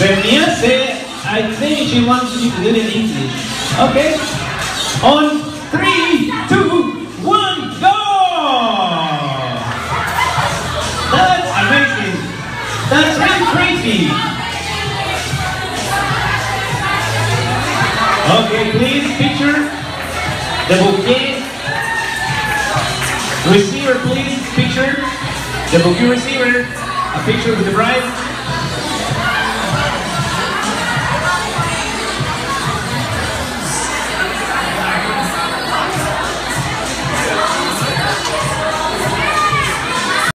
Bernice, I think she wants you to do it in English. Okay? On 3, 2, 1, go! That's amazing. That's really crazy. Okay, please picture the bouquet. Receiver, please picture the bouquet receiver. A picture with the bride.